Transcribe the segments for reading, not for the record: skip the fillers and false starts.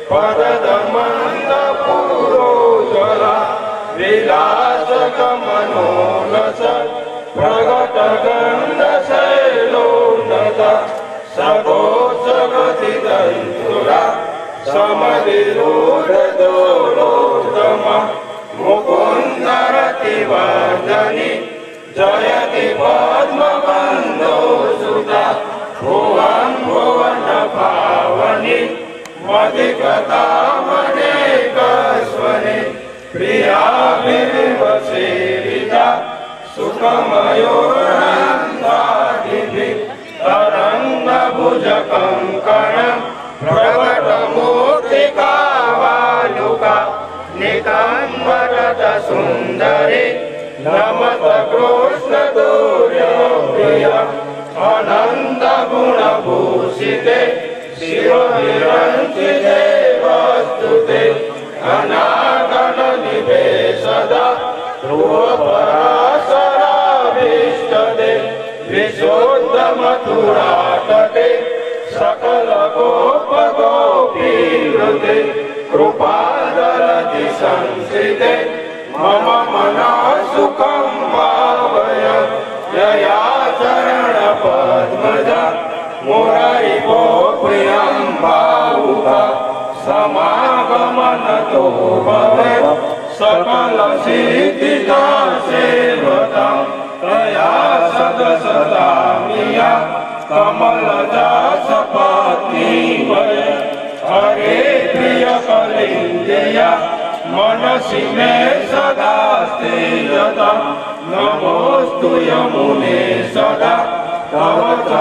पदमंद पुरोजला विलासक मनोरस प्रगट गंध शैलोन्नत सघोषगति तंतुरा समधिरूढ़ दोलोत्तम मुकुंदरति वर्धनि जयति पद्मबंधो सुता भुवन भुवन पावनि मदिकता मनेकस्वनि प्रियाभिर्वसेविता सुखमयोरनन्दादिभिः तरङ्गभुजकङ्कण प्रकटमूर्तिकावालुका नितम्बरत सुन्दरि नमत कृष्णतुर्यप्रिय अनन्तगुणभूषिते शिवविरञ्चिते वस्तुते अनागणनिभे सदा ध्रुवपराशराभीष्टते विशुद्धमथुरातटे सकलगोपगोपीवृते कृपादरति संस्कृते मम मनः सुखं भावय यया चरणपद्मजा मुरारिपो प्रियं भावुका समागमनतो भवेत् सकलसिद्धिदा सेवता तया सदसदा मिया कमलजा सपत्नी वय हरे प्रिय कलिंजया मनसि मे सदा स्थिरता नमोस्तु यमुने सदा तव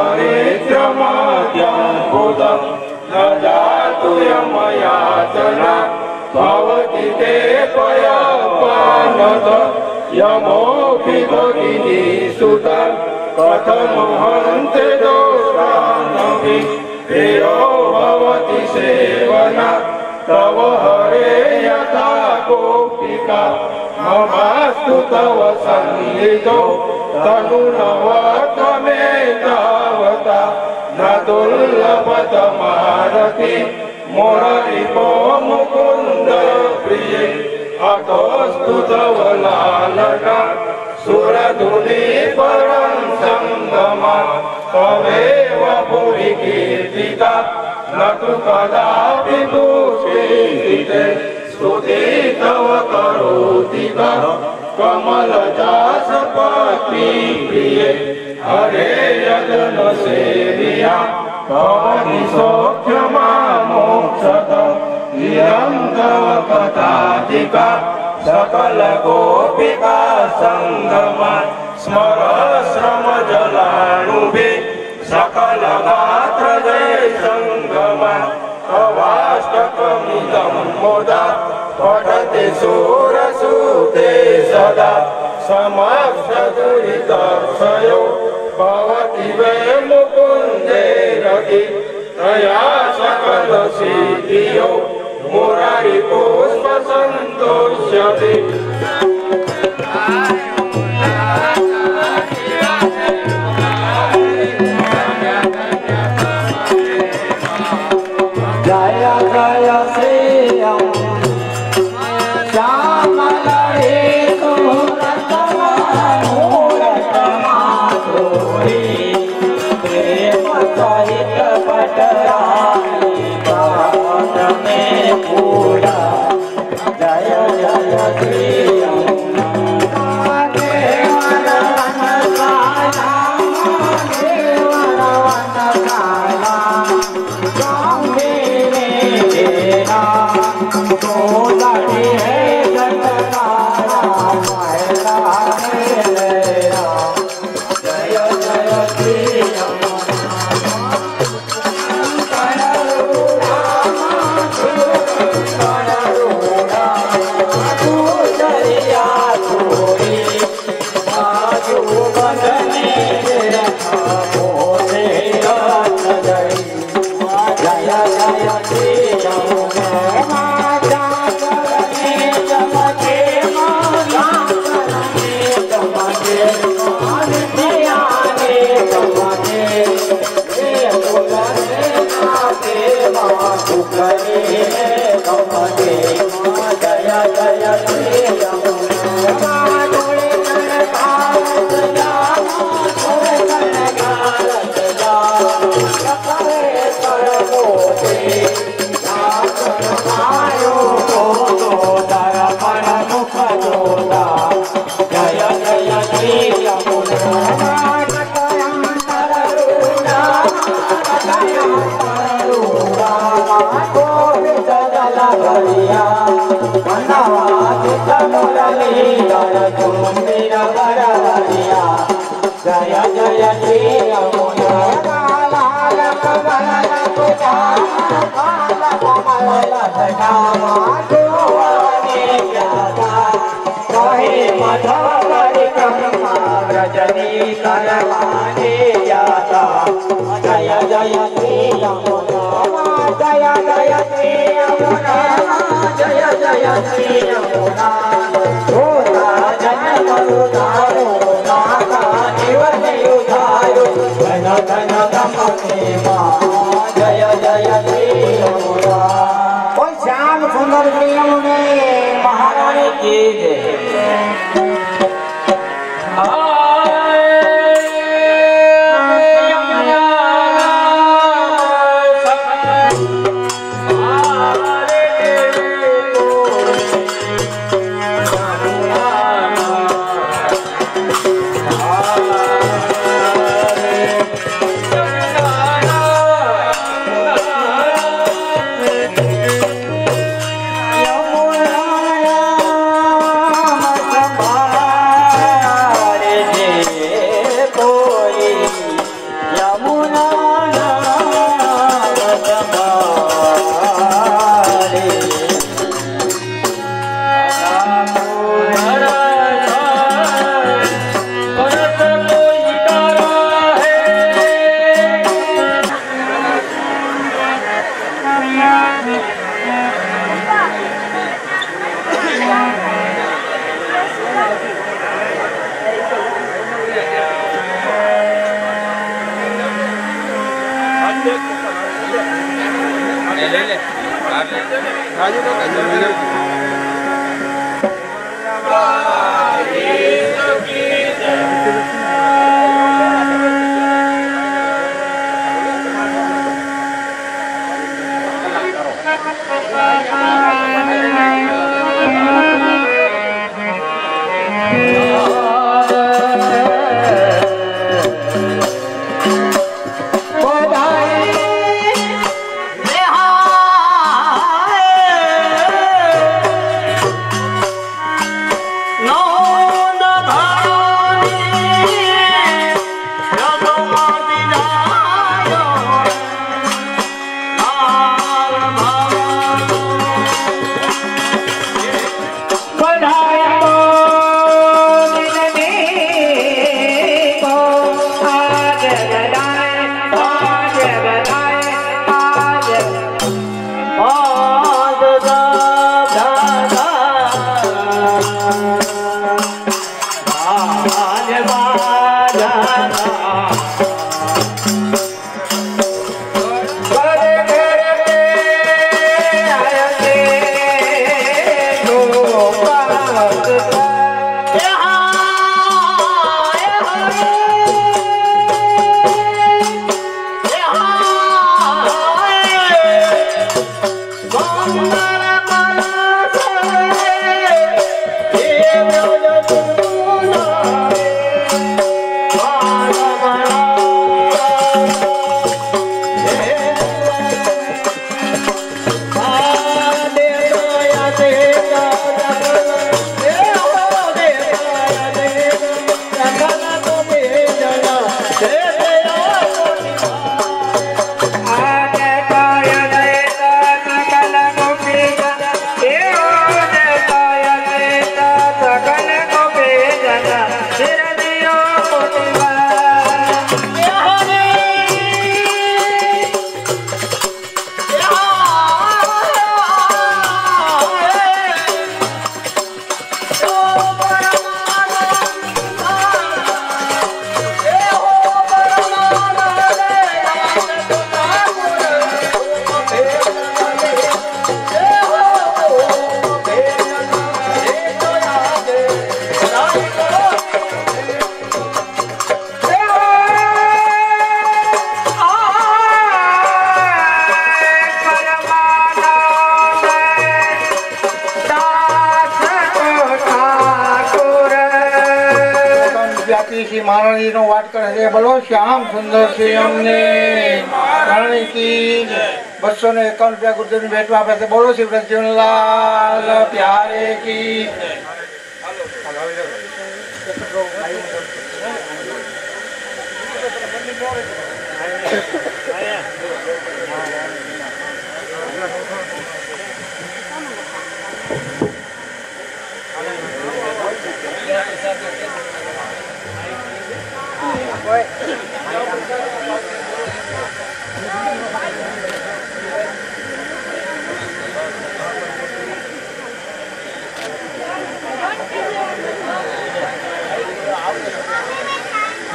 चरित्रमद्भुतं न जातु यमयातना भवति ते पयपानत यमोऽपि भगिनी सुता कथमहन्ते दोषानपि प्रियो भवति सेवना तव हरे यथा गोपिका ममास्तु तव सन्निधौ तनुनवत्वमे तावता न दुर्लभतमारति मुररिपो मुकुन्द प्रिये अतोऽस्तु तव लालना सुरधुनी परं संगमा तवेव भुवि कीर्तिता न तु कदापि दुष्कीर्तिते स्तुति तव करोति कमलजा सपत्नी प्रिये हरे यदन सेविया भवति सौख्यमा मोक्षत इयं तव कथाधिका सकल गोपिका संगमा स्मर श्रम जलाणुभिः सकल गात्र जय संगमा तवाष्टकमिदं मुदा पठति सूरसूते सदा समस्तदुरितक्षयो भवति वै मुकुन्दे रति तया सकलसिद्धियो मुरारिपुष्पसन्तोष्यति जय जय श्रीराम श्यामलरे सुरतमाधुरी प्रेम सहित पटराई बात में पूरा जय जय श्रीराम करे जय जय श्री यमुना रजनी करवाने जाता जय जय श्री यमुना जय जय श्री यमुना जय जय श्री यमुना जन मरुदारो नागा जीवन युधारो धन धन धमके जय जय श्री यमुना। बोल श्याम सुंदर श्री यमुने महारानी की जय। देवी श्री महारानी नो वाट करे छे। बोलो श्याम सुंदर श्री अमने रानी की 251 रुपया गुरुदेव भेट आपे छे। बोलो श्री ब्रजलाल प्यारे की।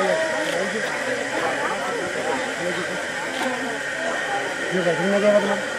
ये